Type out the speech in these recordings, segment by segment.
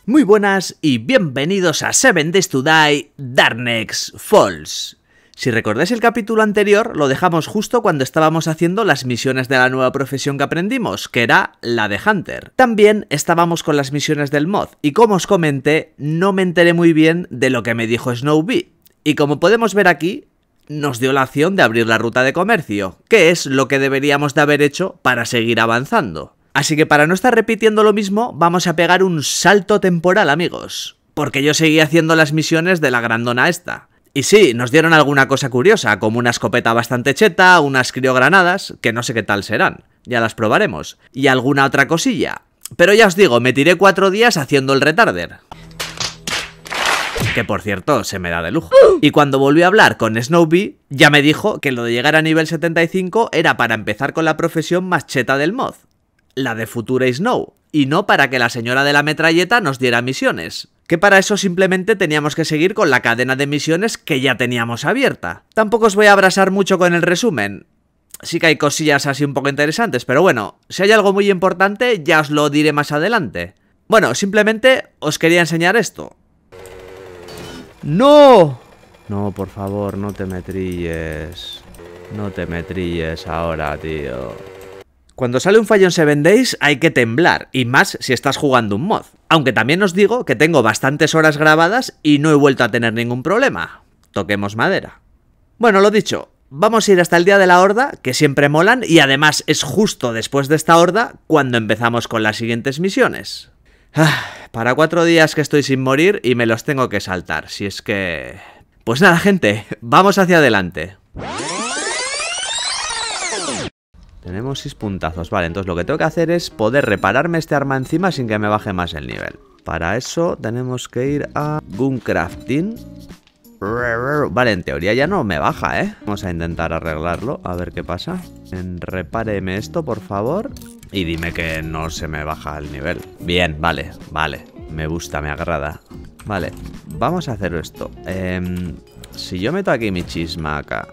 Muy buenas y bienvenidos a 7 Days to Die Darkness Falls. Si recordáis el capítulo anterior, lo dejamos justo cuando estábamos haciendo las misiones de la nueva profesión que aprendimos, que era la de Hunter. También estábamos con las misiones del mod, y como os comenté, no me enteré muy bien de lo que me dijo Snowbee. Y como podemos ver aquí, nos dio la opción de abrir la ruta de comercio, que es lo que deberíamos de haber hecho para seguir avanzando. Así que para no estar repitiendo lo mismo, vamos a pegar un salto temporal, amigos. Porque yo seguí haciendo las misiones de la grandona esta. Y sí, nos dieron alguna cosa curiosa, como una escopeta bastante cheta, unas criogranadas, que no sé qué tal serán, ya las probaremos, y alguna otra cosilla. Pero ya os digo, me tiré 4 días haciendo el retarder. Que por cierto, se me da de lujo. Y cuando volví a hablar con Snowbee, ya me dijo que lo de llegar a nivel 75 era para empezar con la profesión más cheta del mod, la de Future Snow, y no para que la señora de la metralleta nos diera misiones. Que para eso simplemente teníamos que seguir con la cadena de misiones que ya teníamos abierta. Tampoco os voy a abrasar mucho con el resumen. Sí que hay cosillas así un poco interesantes, pero bueno, si hay algo muy importante ya os lo diré más adelante. Bueno, simplemente os quería enseñar esto. ¡No! No, por favor, no te me trilles. No te me trilles ahora, tío. Cuando sale un fallo en 7 Days hay que temblar, y más si estás jugando un mod. Aunque también os digo que tengo bastantes horas grabadas y no he vuelto a tener ningún problema. Toquemos madera. Bueno, lo dicho, vamos a ir hasta el día de la horda, que siempre molan, y además es justo después de esta horda cuando empezamos con las siguientes misiones. Para 4 días que estoy sin morir y me los tengo que saltar, si es que... Pues nada, gente, vamos hacia adelante. Tenemos 6 puntazos, vale, entonces lo que tengo que hacer es poder repararme este arma encima sin que me baje más el nivel. Para eso tenemos que ir a Gun-Crafting. Vale, en teoría ya no me baja, ¿eh? Vamos a intentar arreglarlo, a ver qué pasa. Repáreme esto, por favor. Y dime que no se me baja el nivel. Bien, vale, vale. Me gusta, me agrada. Vale, vamos a hacer esto. Si yo meto aquí mi chismaca...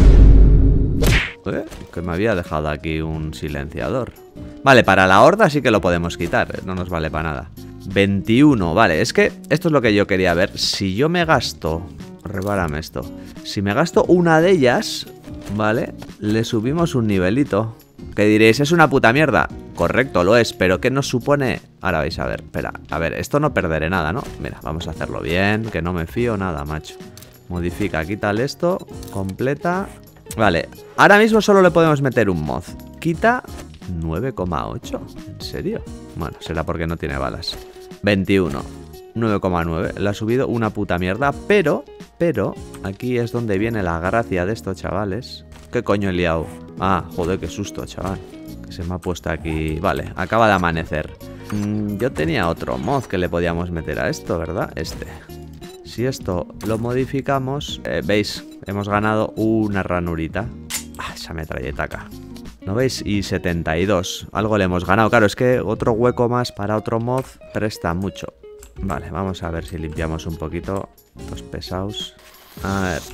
que me había dejado aquí un silenciador. Vale, para la horda sí que lo podemos quitar, no nos vale para nada. 21, vale, es que esto es lo que yo quería ver. Si yo me gasto... Repárame esto. Si me gasto una de ellas, vale, le subimos un nivelito. Que diréis, es una puta mierda. Correcto, lo es, pero ¿qué nos supone? Ahora vais a ver, espera, a ver, esto no perderé nada, ¿no? Mira, vamos a hacerlo bien, que no me fío nada, macho. Modifica, quítale esto, completa... Vale, ahora mismo solo le podemos meter un mod. Quita 9,8. ¿En serio? Bueno, será porque no tiene balas. 21, 9,9. Le ha subido una puta mierda, pero aquí es donde viene la gracia de estos chavales. ¿Qué coño he liado? Ah, joder, qué susto, chaval. Que se me ha puesto aquí... Vale, acaba de amanecer. Yo tenía otro mod que le podíamos meter a esto, ¿verdad? Este. Si esto lo modificamos, veis, hemos ganado una ranurita. Esa metralletaca. ¿No veis? Y 72. Algo le hemos ganado. Claro, es que otro hueco más para otro mod presta mucho. Vale, vamos a ver si limpiamos un poquito estos pesados. A ver.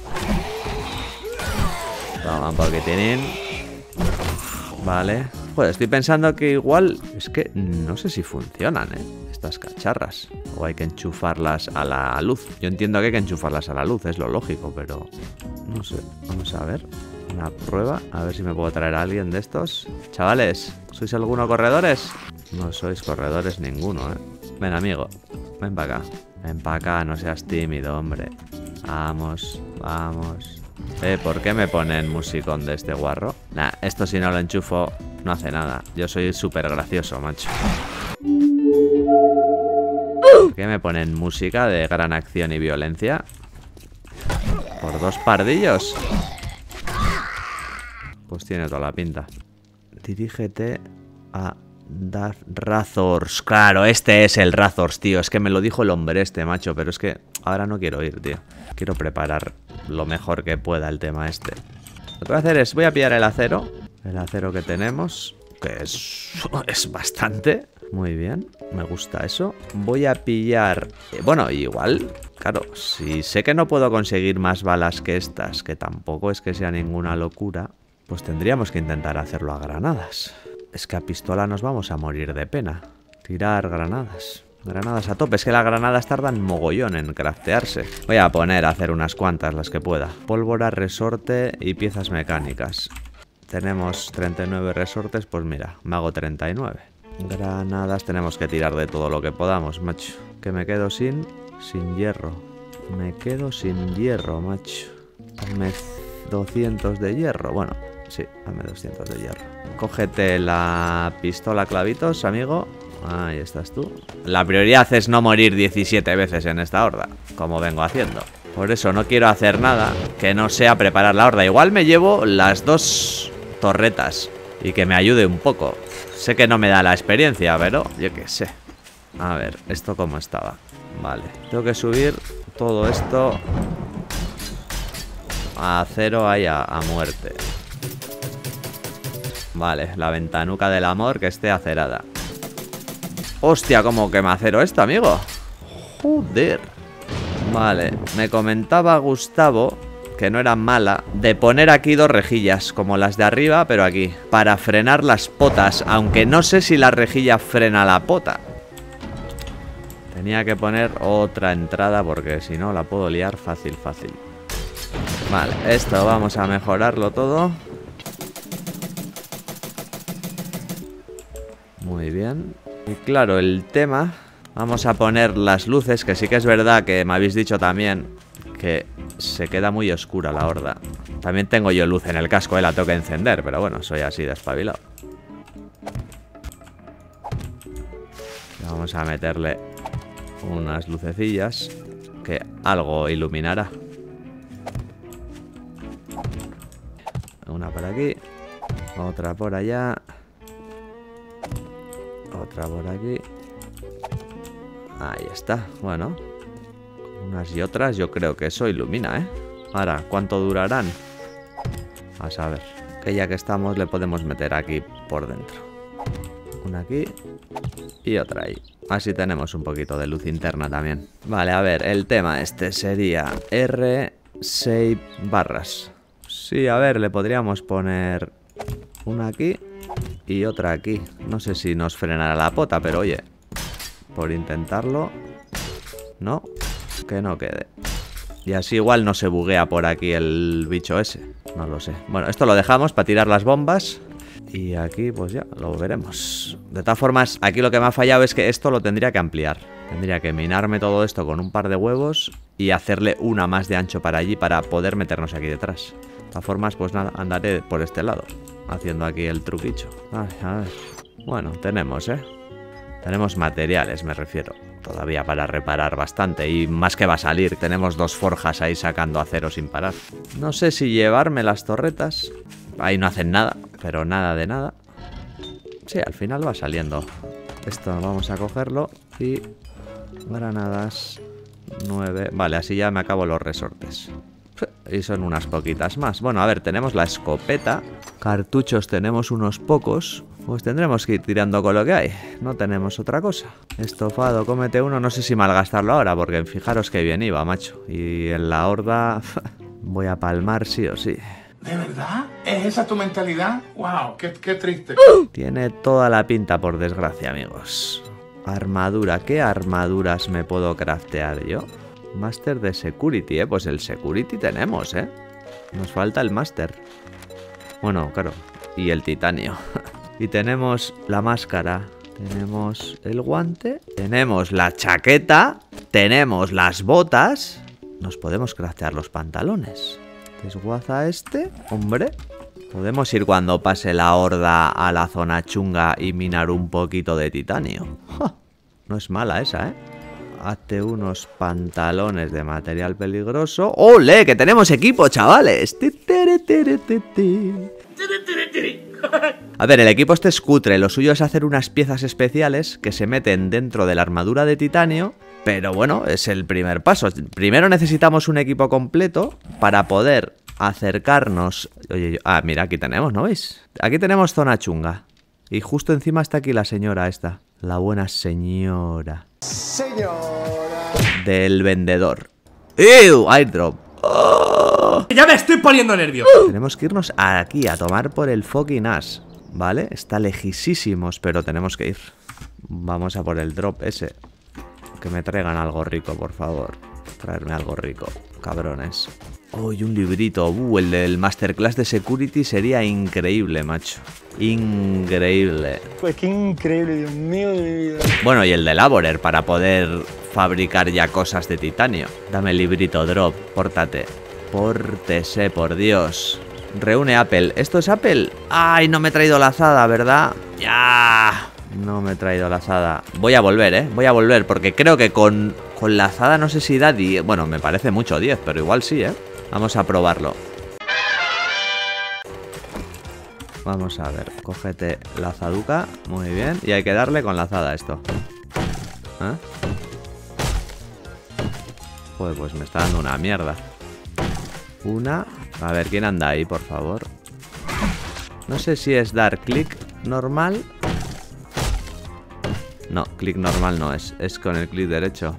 Toma un poquitín. Vale. Joder, estoy pensando que igual... Es que no sé si funcionan, estas cacharras. O hay que enchufarlas a la luz. Yo entiendo que hay que enchufarlas a la luz, es lo lógico, pero... No sé, vamos a ver. Una prueba, a ver si me puedo traer a alguien de estos. Chavales, ¿sois alguno corredores? No sois corredores ninguno, Ven, amigo, ven para acá. Ven para acá, no seas tímido, hombre. Vamos, vamos. ¿Por qué me ponen musicón de este guarro? Nah, esto si no lo enchufo no hace nada. Yo soy súper gracioso, macho. ¿Por qué me ponen música de gran acción y violencia? ¿Por 2 pardillos? Pues tiene toda la pinta. Dirígete a Dark Razors. Claro, este es el Razors, tío. Es que me lo dijo el hombre este, macho. Pero es que ahora no quiero ir, tío. Quiero preparar lo mejor que pueda el tema este. Lo que voy a hacer es, voy a pillar el acero. El acero que tenemos, que es bastante. Muy bien, me gusta eso. Voy a pillar... bueno, igual, claro, si sé que no puedo conseguir más balas que estas, que tampoco es que sea ninguna locura, pues tendríamos que intentar hacerlo a granadas. Es que a pistola nos vamos a morir de pena. Tirar granadas. Granadas a tope, es que las granadas tardan mogollón en craftearse. Voy a poner a hacer unas cuantas, las que pueda. Pólvora, resorte y piezas mecánicas. Tenemos 39 resortes, pues mira, me hago 39. Granadas, tenemos que tirar de todo lo que podamos, macho. Que me quedo sin hierro. Me quedo sin hierro, macho. Dame 200 de hierro. Bueno, sí, dame 200 de hierro. Cógete la pistola clavitos, amigo. Ahí estás tú. La prioridad es no morir 17 veces en esta horda, como vengo haciendo. Por eso no quiero hacer nada que no sea preparar la horda. Igual me llevo las 2 torretas y que me ayude un poco. Sé que no me da la experiencia, pero yo qué sé. A ver, ¿esto cómo estaba? Vale, tengo que subir todo esto a 0 ahí a muerte. Vale, la ventanuca del amor que esté acerada. Hostia, ¿cómo que me acero esto, amigo? Joder. Vale, me comentaba Gustavo, que no era mala, de poner aquí 2 rejillas, como las de arriba, pero aquí, para frenar las potas, aunque no sé si la rejilla frena la pota. Tenía que poner otra entrada porque si no la puedo liar fácil, fácil. Vale, esto vamos a mejorarlo todo. Muy bien. Y claro, el tema... Vamos a poner las luces, que sí que es verdad que me habéis dicho también que se queda muy oscura la horda. También tengo yo luz en el casco, la tengo que encender, pero bueno, soy así de espabilado. Vamos a meterle unas lucecillas que algo iluminará. Una por aquí, otra por allá, otra por aquí. Ahí está, bueno. Unas y otras, yo creo que eso ilumina, ¿eh? Ahora, ¿cuánto durarán? A saber. Que ya que estamos le podemos meter aquí por dentro. Una aquí y otra ahí. Así tenemos un poquito de luz interna también. Vale, a ver, el tema este sería R6 barras. Sí, a ver, le podríamos poner una aquí y otra aquí. No sé si nos frenará la pota, pero oye, por intentarlo, no, que no quede. Y así igual no se buguea por aquí el bicho ese. No lo sé. Bueno, esto lo dejamos para tirar las bombas. Y aquí pues ya lo veremos. De todas formas, aquí lo que me ha fallado es que esto lo tendría que ampliar. Tendría que minarme todo esto con un par de huevos y hacerle una más de ancho para allí para poder meternos aquí detrás. De todas formas, pues nada, andaré por este lado haciendo aquí el truquicho. Ay, a ver. Bueno, tenemos, tenemos materiales, me refiero. Todavía para reparar bastante. Y más que va a salir. Tenemos 2 forjas ahí sacando acero sin parar. No sé si llevarme las torretas. Ahí no hacen nada. Pero nada de nada. Sí, al final va saliendo. Esto vamos a cogerlo. Y granadas 9. Vale, así ya me acabo los resortes. Y son unas poquitas más. Bueno, a ver, tenemos la escopeta. Cartuchos tenemos unos pocos. Pues tendremos que ir tirando con lo que hay. No tenemos otra cosa. Estofado, cómete uno. No sé si malgastarlo ahora, porque fijaros que bien iba, macho. Y en la horda voy a palmar sí o sí. ¿De verdad? ¿Es esa tu mentalidad? ¡Wow! ¡Qué triste! Tiene toda la pinta, por desgracia, amigos. Armadura. ¿Qué armaduras me puedo craftear yo? Máster de Security, pues el Security tenemos, Nos falta el Máster. Bueno, claro. Y el titanio. Y tenemos la máscara. Tenemos el guante. Tenemos la chaqueta. Tenemos las botas. Nos podemos craftear los pantalones. Desguaza este. Hombre. Podemos ir cuando pase la horda a la zona chunga y minar un poquito de titanio. ¡Ja! No es mala esa, Hazte unos pantalones de material peligroso. ¡Ole! ¡Que tenemos equipo, chavales! A ver, el equipo este es cutre. Lo suyo es hacer unas piezas especiales que se meten dentro de la armadura de titanio. Pero bueno, es el primer paso. Primero necesitamos un equipo completo para poder acercarnos. Oye, mira, aquí tenemos, ¿no veis? Aquí tenemos zona chunga. Y justo encima está aquí la señora esta. La buena señora. Señora. Del vendedor. ¡Ew! Airdrop. ¡Oh! ¡Ya me estoy poniendo nervioso! Tenemos que irnos aquí a tomar por el fucking as. ¿Vale? Está lejísimos, pero tenemos que ir. Vamos a por el drop ese. Que me traigan algo rico, por favor. Traerme algo rico, cabrones. Oh, y un librito. El del Masterclass de Security sería increíble, macho. Increíble. Pues qué increíble, Dios mío de mi vida. Bueno, y el de Laborer para poder fabricar ya cosas de titanio. Dame el librito, Drop. Pórtate. Pórtese, por Dios. Reúne Apple. ¿Esto es Apple? ¡Ay, no me he traído la azada, ¿verdad? ¡Ya! No me he traído la azada. Voy a volver, ¿eh? Voy a volver porque creo que con la azada no sé si da 10. Bueno, me parece mucho 10, pero igual sí, ¿eh? Vamos a probarlo. Vamos a ver. Cógete la azaduca. Muy bien. Y hay que darle con la azada a esto. ¿Eh? Joder, pues me está dando una mierda. Una. A ver, ¿quién anda ahí, por favor? No sé si es dar clic normal. No, clic normal no es. Es con el clic derecho.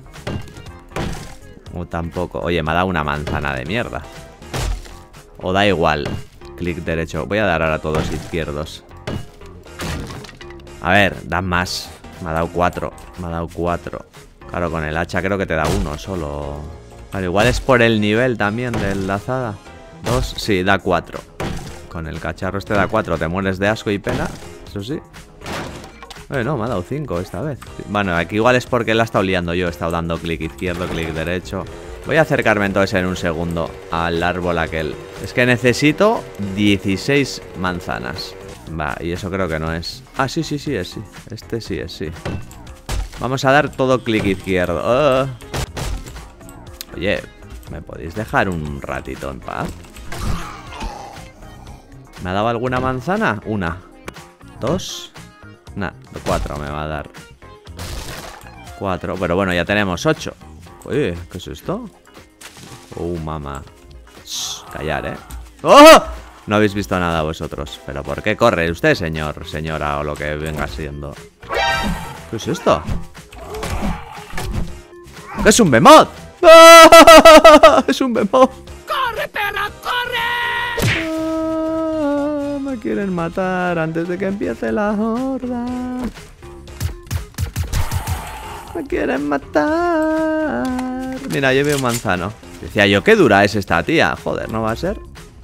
O tampoco. Oye, me ha dado una manzana de mierda. O da igual. Clic derecho. Voy a dar ahora a todos izquierdos. A ver, dan más. Me ha dado 4. Me ha dado 4. Claro, con el hacha creo que te da 1 solo. Claro, igual es por el nivel también de la azada. 2, sí, da 4. Con el cacharro este da 4. Te mueres de asco y pena. Eso sí. No, me ha dado 5 esta vez. Bueno, aquí igual es porque la he estado liando yo. He estado dando clic izquierdo, clic derecho. Voy a acercarme entonces en un segundo al árbol aquel. Es que necesito 16 manzanas. Va, y eso creo que no es. Ah, sí, sí, sí, es sí. Este sí es sí. Vamos a dar todo clic izquierdo. Oye, ¿me podéis dejar un ratito en paz? ¿Me ha dado alguna manzana? Una. 2. Nah, 4 me va a dar. 4, pero bueno, ya tenemos 8. Oye, ¿qué es esto? Mamá. Shh, callar, ¿eh? ¡Oh! No habéis visto nada vosotros. ¿Pero por qué corre usted, señor, señora, o lo que venga siendo? ¿Qué es esto? ¿Qué es un behemoth? ¡Ah! ¡Es un behemoth! ¡Corre, perra, corre! Me quieren matar antes de que empiece la horda. Me quieren matar. Mira, llevé un manzano. Decía yo, qué dura es esta tía. Joder, ¿no va a ser?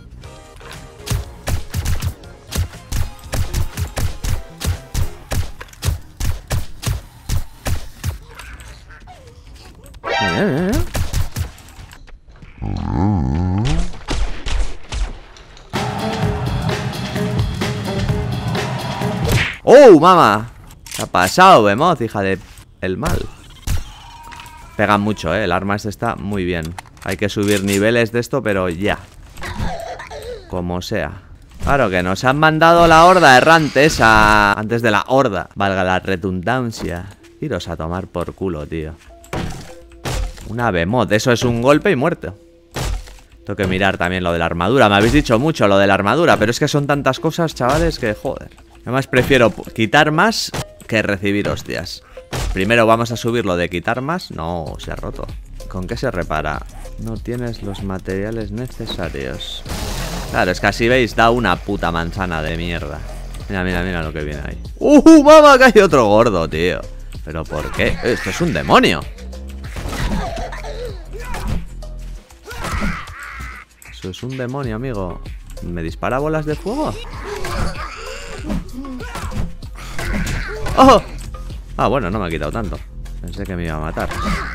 ¡Oh, mamá! ¿Qué ha pasado, Behemoth, hija de el mal? Pega mucho, el arma este está muy bien. Hay que subir niveles de esto, pero ya. Como sea. Claro que nos han mandado la horda errante esa. Antes de la horda, valga la redundancia. Iros a tomar por culo, tío. Una Behemoth, eso es un golpe y muerto. Tengo que mirar también lo de la armadura. Me habéis dicho mucho lo de la armadura, pero es que son tantas cosas, chavales, que joder. Además prefiero quitar más que recibir hostias. Primero vamos a subir lo de quitar más. No, se ha roto. ¿Con qué se repara? No tienes los materiales necesarios. Claro, es que así veis, da una puta manzana de mierda. Mira, mira, mira lo que viene ahí. Mamá, que hay otro gordo, tío. ¿Pero por qué? Esto es un demonio. Eso es un demonio, amigo. ¿Me dispara bolas de fuego? ¡Oh! Ah, bueno, no me ha quitado tanto. Pensé que me iba a matar.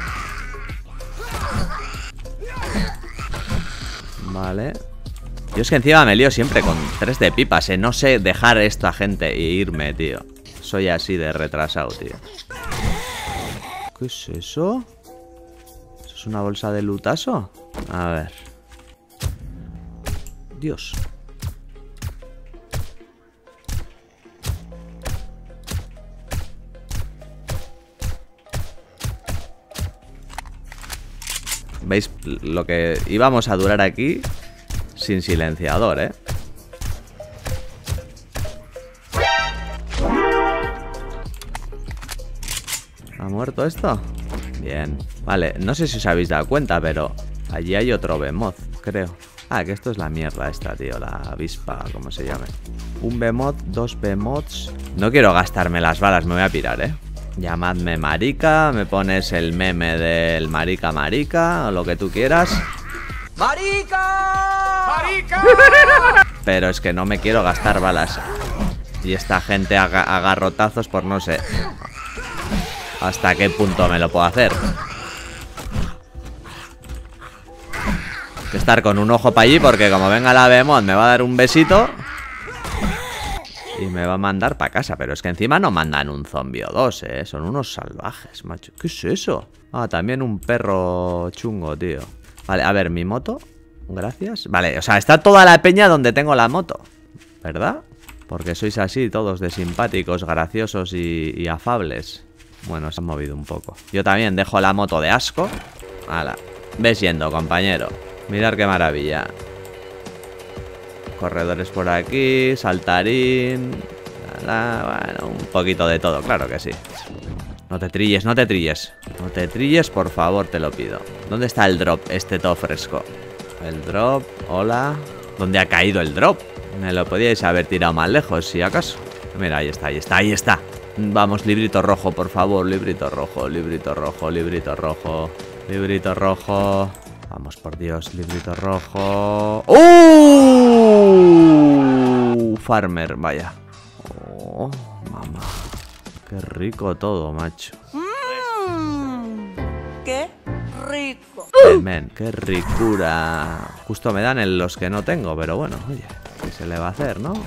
Vale. Yo es que encima me lío siempre con 3 de pipas, No sé dejar a esta gente e irme, tío. Soy así de retrasado, tío. ¿Qué es eso? ¿Eso es una bolsa de lutazo? A ver. Dios. ¿Veis lo que íbamos a durar aquí sin silenciador, ¿Ha muerto esto? Bien. Vale, no sé si os habéis dado cuenta, pero allí hay otro Behemoth, creo. Ah, que esto es la mierda esta, tío. La avispa, como se llame. Un Behemoth, 2 Behemoths. No quiero gastarme las balas, me voy a pirar, Llamadme marica, me pones el meme del marica marica, o lo que tú quieras. ¡Marica! ¡Marica! Pero es que no me quiero gastar balas. Y esta gente a garrotazos por no sé hasta qué punto me lo puedo hacer. Que estar con un ojo para allí porque como venga la Behemoth me va a dar un besito y me va a mandar para casa. Pero es que encima no mandan un zombie o dos, son unos salvajes, macho. ¿Qué es eso? Ah, también un perro chungo, tío. Vale, a ver, mi moto. Gracias. Vale, o sea, está toda la peña donde tengo la moto, ¿verdad? Porque sois así, todos de simpáticos, graciosos y afables. Bueno, se han movido un poco. Yo también dejo la moto de asco. Hala, ves yendo, compañero. Mirad qué maravilla. Corredores por aquí, saltarín. Bueno, un poquito de todo, claro que sí. No te trilles, no te trilles. No te trilles, por favor, te lo pido. ¿Dónde está el drop, este todo fresco? El drop, hola. ¿Dónde ha caído el drop? Me lo podíais haber tirado más lejos, si acaso. Mira, ahí está, ahí está, ahí está. Vamos, librito rojo, por favor. Librito rojo, librito rojo, librito rojo. Librito rojo. Vamos, por Dios, librito rojo. Farmer, vaya. Oh, mamá. Qué rico todo, macho. ¡Qué rico! Men, qué ricura. Justo me dan en los que no tengo, pero bueno, oye, ¿qué se le va a hacer, no?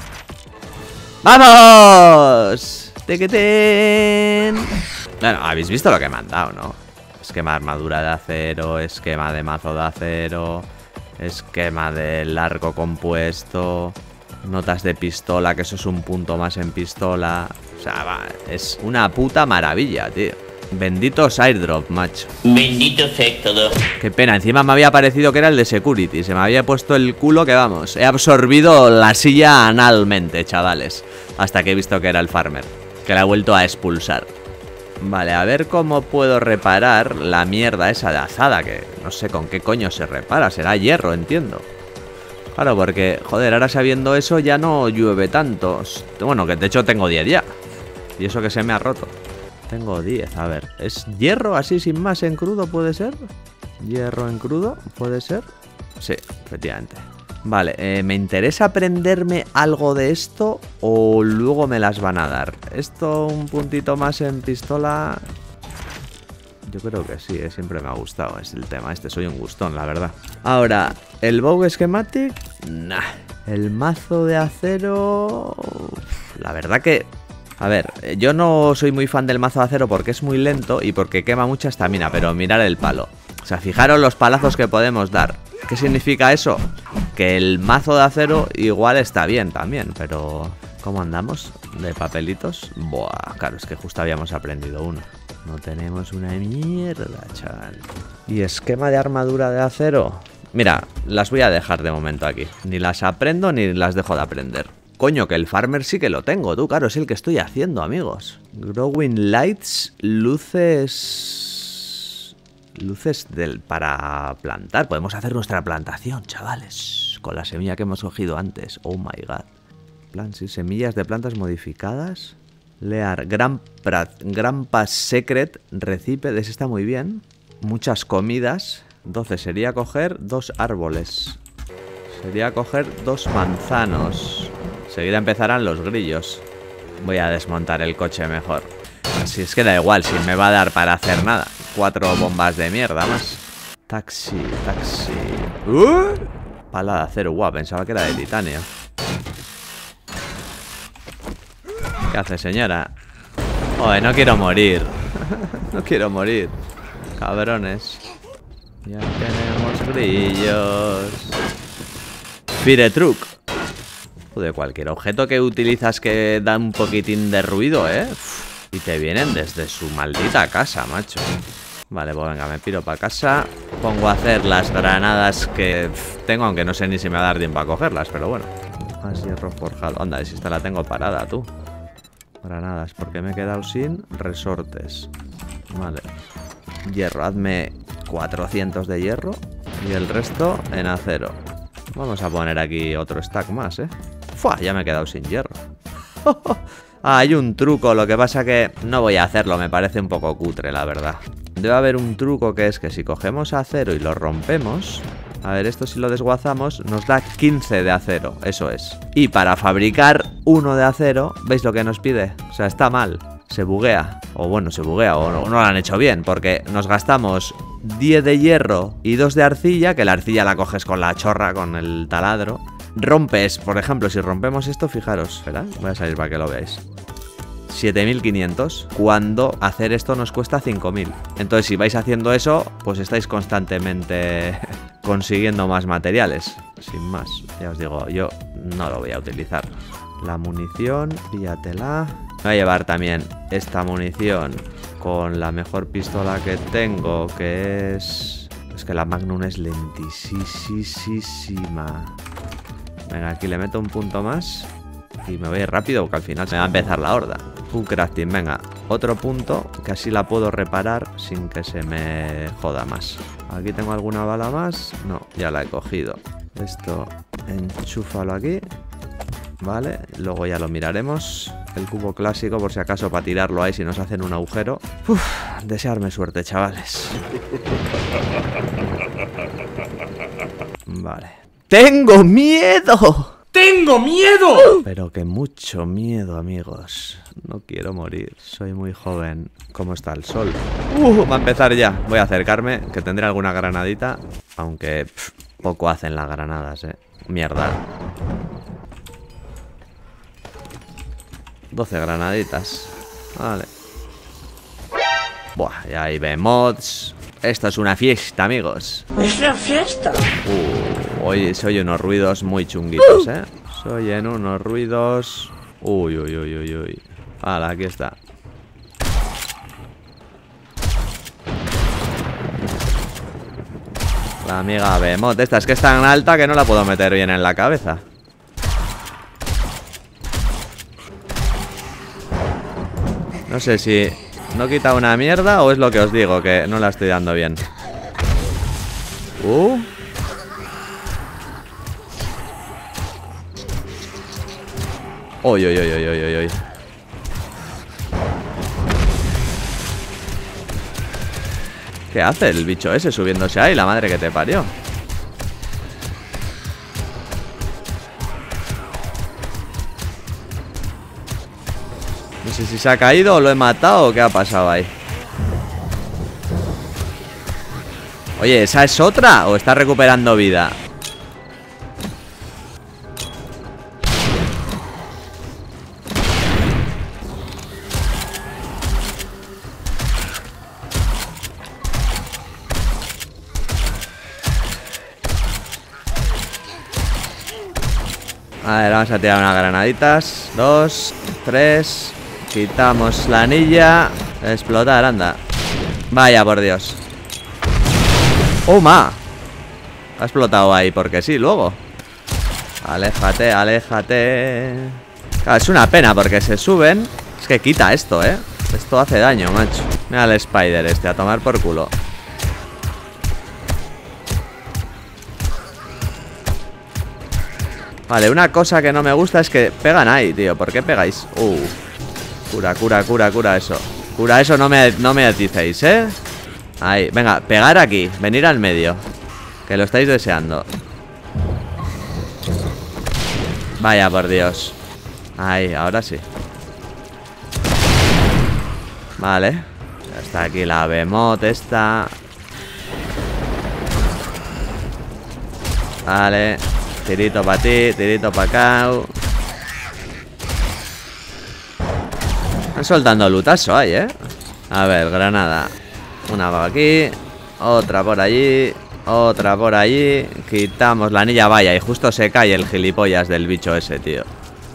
¡Vamos! ¡Tiquitín! Bueno, habéis visto lo que me han dado, ¿no? Esquema de armadura de acero, esquema de mazo de acero, esquema del arco compuesto, notas de pistola, que eso es un punto más en pistola. O sea, va, es una puta maravilla, tío. Benditos airdrop, macho. Bendito sea todo. Qué pena, encima me había parecido que era el de security. Se me había puesto el culo que vamos. He absorbido la silla analmente, chavales. Hasta que he visto que era el farmer, que la he vuelto a expulsar. Vale, a ver cómo puedo reparar la mierda esa de azada. Que no sé con qué coño se repara. Será hierro, entiendo. Claro, porque, joder, ahora sabiendo eso ya no llueve tanto. Bueno, que de hecho tengo 10 ya. Y eso que se me ha roto. Tengo 10, a ver. ¿Es hierro así sin más en crudo, puede ser? ¿Hierro en crudo, puede ser? Sí, efectivamente. Vale, ¿me interesa aprenderme algo de esto o luego me las van a dar? Esto un puntito más en pistola. Yo creo que sí, siempre me ha gustado. Es el tema este, soy un gustón, la verdad. Ahora, ¿el bow schematic? Nah. El mazo de acero... La verdad que... A ver, yo no soy muy fan del mazo de acero porque es muy lento y porque quema mucha estamina, pero mirad el palo. O sea, fijaros los palazos que podemos dar. ¿Qué significa eso? Que el mazo de acero igual está bien también, pero... ¿Cómo andamos? ¿De papelitos? Buah, claro, es que justo habíamos aprendido uno. No tenemos una mierda, chaval. ¿Y esquema de armadura de acero? Mira, las voy a dejar de momento aquí. Ni las aprendo ni las dejo de aprender. Coño, que el farmer sí que lo tengo, tú, claro, es el que estoy haciendo, amigos. Growing lights, luces... Luces para plantar. Podemos hacer nuestra plantación, chavales. Con la semilla que hemos cogido antes. Oh my god. Plants y semillas de plantas modificadas. Lear, Grandpa's Secret, Recípedes, está muy bien. Muchas comidas. 12, sería coger 2 árboles. Sería coger 2 manzanos. Seguida empezarán los grillos. Voy a desmontar el coche mejor. Así es que da igual, si me va a dar para hacer nada. 4 bombas de mierda más. Taxi, taxi. Pala de acero, guau, pensaba que era de titanio. ¿Qué hace, señora? Joder, no quiero morir. No quiero morir. Cabrones. Ya tenemos grillos. Fire truck. Joder, cualquier objeto que utilizas que da un poquitín de ruido, y te vienen desde su maldita casa, macho. Vale, pues venga, me piro para casa. Pongo a hacer las granadas que tengo, aunque no sé ni si me va a dar tiempo a cogerlas, pero bueno. Más hierro forjado. Anda, si esta la tengo parada, tú. Granadas, porque me he quedado sin resortes. Vale. Hierro, hazme 400 de hierro y el resto en acero. Vamos a poner aquí otro stack más, ¡Fua! Ya me he quedado sin hierro. Hay un truco, lo que pasa que no voy a hacerlo, me parece un poco cutre, la verdad. Debe haber un truco que es que si cogemos acero y lo rompemos... A ver, esto si lo desguazamos nos da 15 de acero, eso es. Y para fabricar uno de acero, ¿veis lo que nos pide? O sea, está mal, se buguea. O bueno, se buguea o no lo han hecho bien, porque nos gastamos 10 de hierro y 2 de arcilla, que la arcilla la coges con la chorra, con el taladro. Rompes, por ejemplo, si rompemos esto, fijaros, ¿verdad? Voy a salir para que lo veáis. 7.500, cuando hacer esto nos cuesta 5.000. Entonces, si vais haciendo eso, pues estáis constantemente consiguiendo más materiales. Sin más, ya os digo, yo no lo voy a utilizar. La munición, píllatela. Voy a llevar también esta munición con la mejor pistola que tengo, que es... Es que la Magnum es lentísima. Venga, aquí le meto un punto más y me voy rápido porque al final se me va a empezar la horda. Un crafting, venga, otro punto que así la puedo reparar sin que se me joda más. Aquí tengo alguna bala más. No, ya la he cogido. Esto, enchúfalo aquí. Vale, luego ya lo miraremos. El cubo clásico por si acaso para tirarlo ahí si nos hacen un agujero. Uf, desearme suerte, chavales. Vale. ¡Tengo miedo! ¡Tengo miedo! Pero que mucho miedo, amigos. No quiero morir, soy muy joven. ¿Cómo está el sol? Va a empezar ya. Voy a acercarme, que tendré alguna granadita. Aunque poco hacen las granadas, Mierda. 12 granaditas. Vale. Buah, ya hay bemods. Esto es una fiesta, amigos. Es una fiesta. Hoy se oye unos ruidos muy chunguitos, Se oyen unos ruidos. Uy. Vale, aquí está. La amiga Behemoth. Esta es que es tan alta que no la puedo meter bien en la cabeza. No sé si no quita una mierda o es lo que os digo, que no la estoy dando bien. Uy. ¿Qué hace el bicho ese subiéndose ahí? La madre que te parió. No sé si se ha caído o lo he matado o qué ha pasado ahí. Oye, ¿esa es otra o está recuperando vida? A ver, vamos a tirar unas granaditas. 2, 3. Quitamos la anilla. Explotar, anda. Vaya, por Dios. ¡Oh, ma! Ha explotado ahí porque sí, luego. Aléjate. Claro, es una pena porque se suben. Es que quita esto, Esto hace daño, macho. Mira el Spider este, a tomar por culo. Vale, una cosa que no me gusta es que pegan ahí, tío. ¿Por qué pegáis? Cura eso. Cura eso, no me aticéis, Ahí, venga, pegar aquí. Venir al medio. Que lo estáis deseando. Vaya, por Dios. Ahí, ahora sí. Vale. Ya está aquí la Behemoth esta. Vale. Tirito para ti, tirito para acá. Están soltando lutazo ahí, A ver, granada. Una va aquí. Otra por allí. Otra por allí. Quitamos la anilla, vaya. Y justo se cae el gilipollas del bicho ese, tío.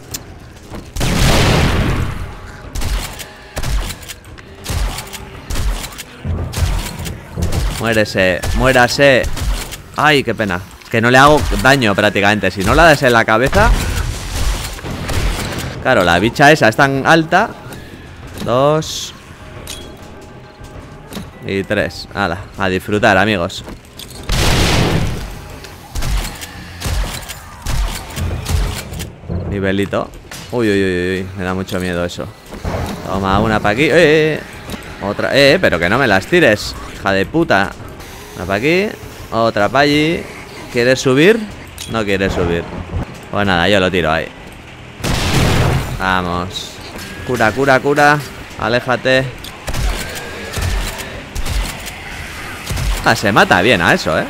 Muérase. Ay, qué pena. Que no le hago daño prácticamente. Si no la das en la cabeza. Claro, la bicha esa es tan alta. 2 y 3. Hala, a disfrutar, amigos. Nivelito. Uy, uy, uy, uy. Me da mucho miedo eso. Toma, una para aquí. Otra. Pero que no me las tires, hija de puta. Una para aquí. Otra para allí. ¿Quieres subir? No quieres subir. Pues nada, yo lo tiro ahí. Vamos. Cura, cura, cura. Aléjate. Ah, se mata bien a eso,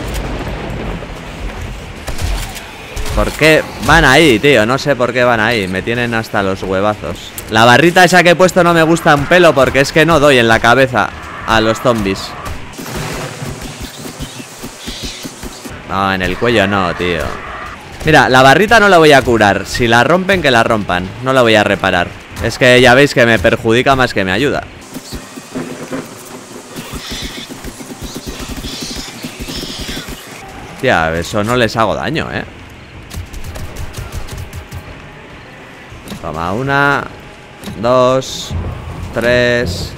¿Por qué van ahí, tío? No sé por qué van ahí. Me tienen hasta los huevazos. La barrita esa que he puesto no me gusta un pelo porque es que no doy en la cabeza a los zombies. No, en el cuello no, tío. Mira, la barrita no la voy a curar. Si la rompen, que la rompan. No la voy a reparar. Es que ya veis que me perjudica más que me ayuda. Tía, eso no les hago daño, Toma, 1, 2, 3.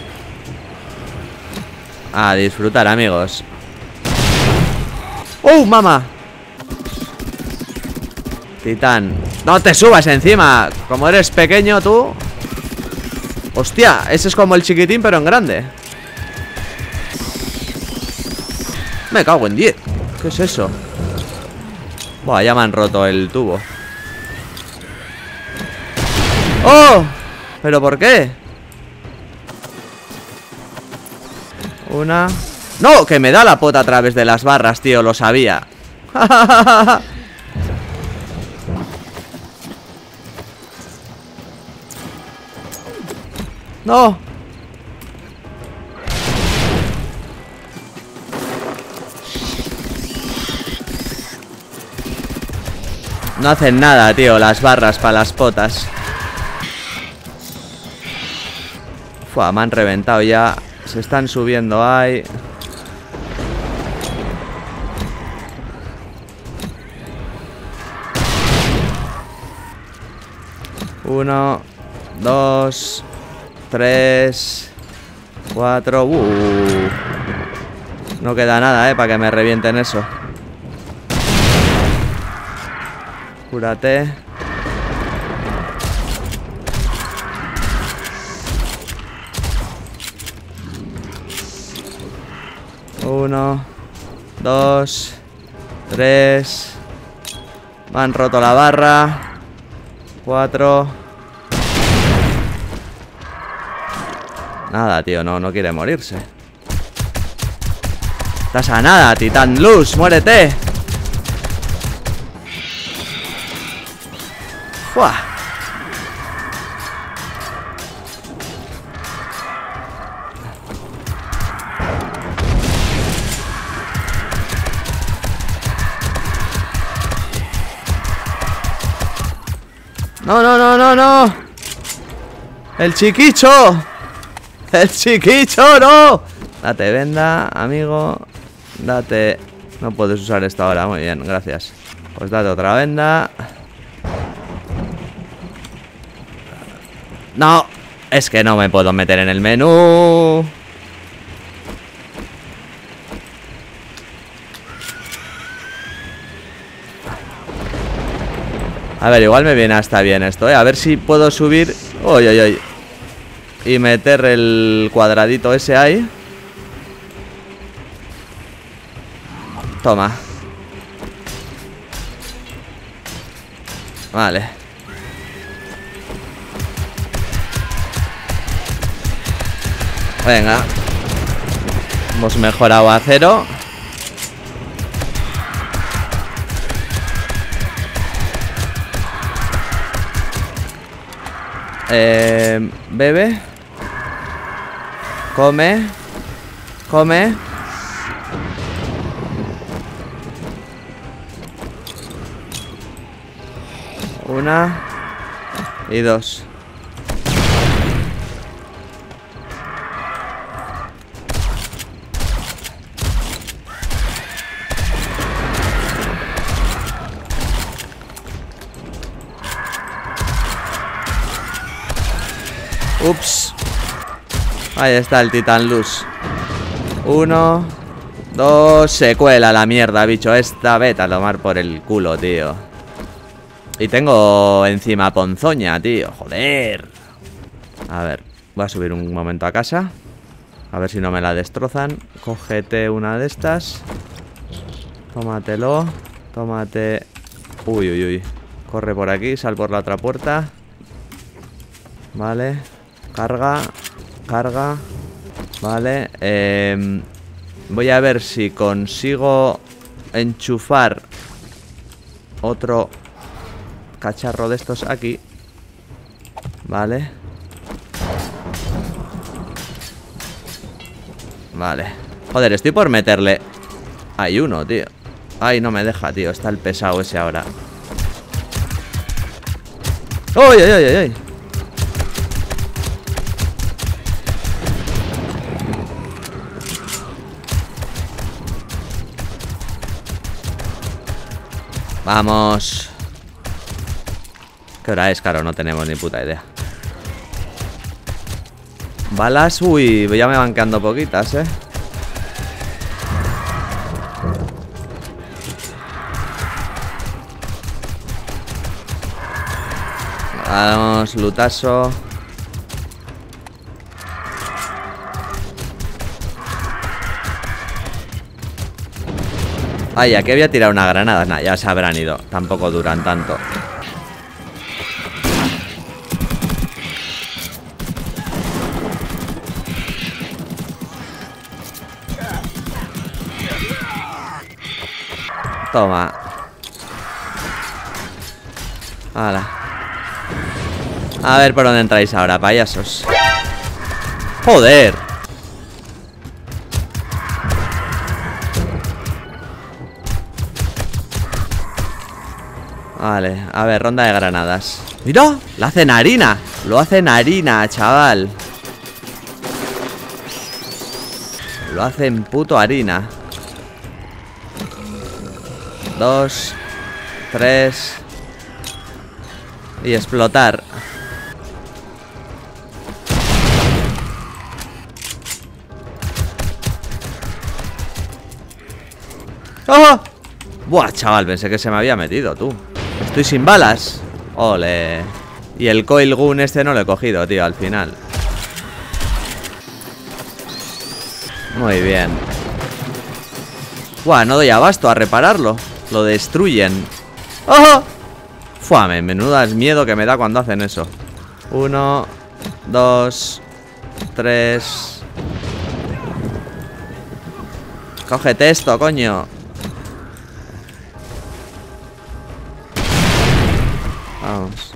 A disfrutar, amigos. ¡Oh, mamá! Titán. ¡No te subas encima! Como eres pequeño tú. Hostia, ese es como el chiquitín pero en grande. Me cago en 10. ¿Qué es eso? Buah, ya me han roto el tubo. ¡Oh! ¿Pero por qué? Una... ¡No! Que me da la pota a través de las barras, tío. Lo sabía. ¡No! No hacen nada, tío, las barras para las potas. Fua, me han reventado ya. Se están subiendo ahí. Uno, 2, 3, 4. No queda nada, para que me revienten eso. Cúrate. Uno, 2, 3. Me han roto la barra. 4. Nada, tío, no quiere morirse. Estás a nada, Titán Luz, muérete. ¡Fua! No, no, no, no, no. El chiquicho. El chiquicho, no. Date venda, amigo. Date. No puedes usar esto ahora, muy bien, gracias. Pues date otra venda. No, es que no me puedo meter en el menú. A ver, igual me viene hasta bien esto, A ver si puedo subir. Uy, uy, uy. Y meter el cuadradito ese ahí. Toma. Vale. Venga. Hemos mejorado a 0. Bebe. Come. Come. Una. Y 2. Ups. Ahí está el Titán Luz. 1, 2. Se cuela la mierda, bicho. Esta vete a tomar por el culo, tío. Y tengo encima ponzoña, tío. Joder. A ver, voy a subir un momento a casa. A ver si no me la destrozan. Cógete una de estas. Tómatelo. Tómate. Uy, uy, uy. Corre por aquí, sal por la otra puerta. Vale. Carga. Carga. Vale. Voy a ver si consigo enchufar otro cacharro de estos aquí. Vale. Vale. Joder, estoy por meterle. Hay uno, tío. Ay, no me deja, tío. Está el pesado ese ahora. ¡Uy, uy, uy, uy! Vamos. ¿Qué hora es? Claro, no tenemos ni puta idea. Balas, uy, ya me van quedando poquitas, Vamos, lutazo. Ay, aquí había tirado una granada. Nah, ya se habrán ido. Tampoco duran tanto. Toma. Hala. A ver por dónde entráis ahora, payasos. ¡Joder! Vale, a ver, ronda de granadas. ¡Mira! ¡La hacen harina! Lo hacen harina, chaval. Lo hacen puto harina. 2, 3. Y explotar. ¡Oh! Buah, chaval, pensé que se me había metido, tú. Estoy sin balas. Ole. Y el coil gun este no lo he cogido, tío, al final. Muy bien. Buah, no doy abasto a repararlo. Lo destruyen. ¡Oh! Fuame, menuda es miedo que me da cuando hacen eso. 1, 2, 3. Cógete esto, coño. Vamos.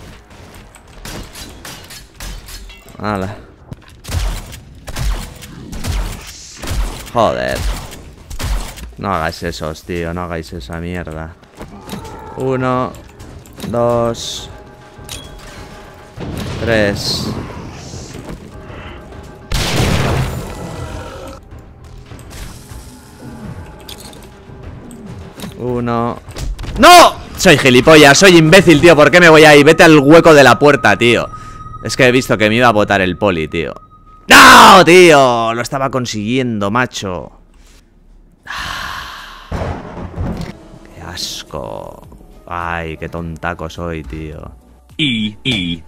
Hala. Joder. No hagáis esos, tío. No hagáis esa mierda. 1, 2, 3. ¡No! Soy gilipollas, soy imbécil, tío. ¿Por qué me voy ahí? Vete al hueco de la puerta, tío. Es que he visto que me iba a botar el poli, tío. ¡No, tío! Lo estaba consiguiendo, macho. ¡Qué asco! Ay, qué tontaco soy, tío. ¡Imbécil!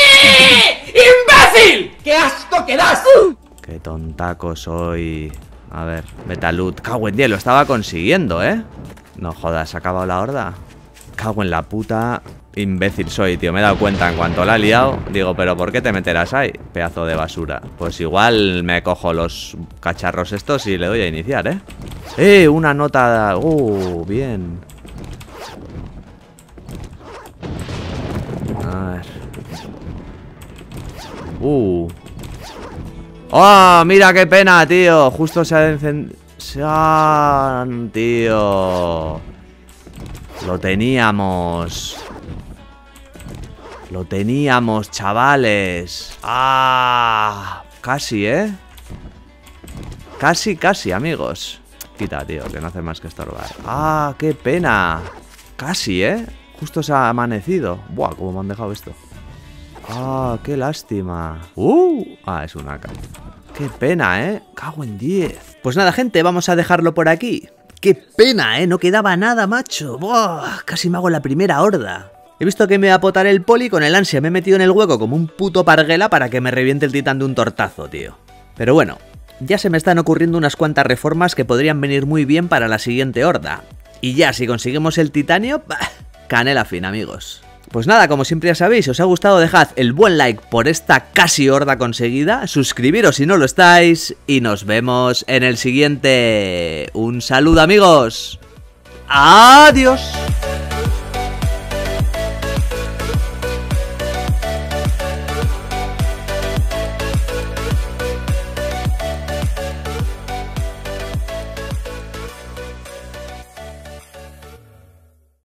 ¡Qué asco que das! Qué tontaco soy. A ver, Betalut. Cago en 10, lo estaba consiguiendo, ¿eh? No jodas, ¿se ha acabado la horda? Cago en la puta. Imbécil soy, tío. Me he dado cuenta en cuanto la he liado. Digo, ¿pero por qué te meterás ahí? Pedazo de basura. Pues igual me cojo los cacharros estos y le doy a iniciar, ¿eh? Una nota. Bien. A ver. ¡Oh! Mira qué pena, tío. Justo se ha encendido. Tío. Lo teníamos. Lo teníamos, chavales. Casi, ¿eh? Casi, amigos. Quita, tío, que no hace más que estorbar. Qué pena. Casi, ¿eh? Justo se ha amanecido. Buah, cómo me han dejado esto. Qué lástima. Es una AK. Qué pena, ¿eh? Cago en 10. Pues nada, gente, vamos a dejarlo por aquí. Qué pena, no quedaba nada, macho. Buah, casi me hago la primera horda. He visto que me iba a potar el poli, con el ansia me he metido en el hueco como un puto parguela para que me reviente el titán de un tortazo, tío. Pero bueno, ya se me están ocurriendo unas cuantas reformas que podrían venir muy bien para la siguiente horda. Y ya, si conseguimos el titanio, canela fina, amigos. Pues nada, como siempre ya sabéis, si os ha gustado dejad el buen like por esta casi horda conseguida, suscribiros si no lo estáis y nos vemos en el siguiente. Un saludo, amigos. Adiós.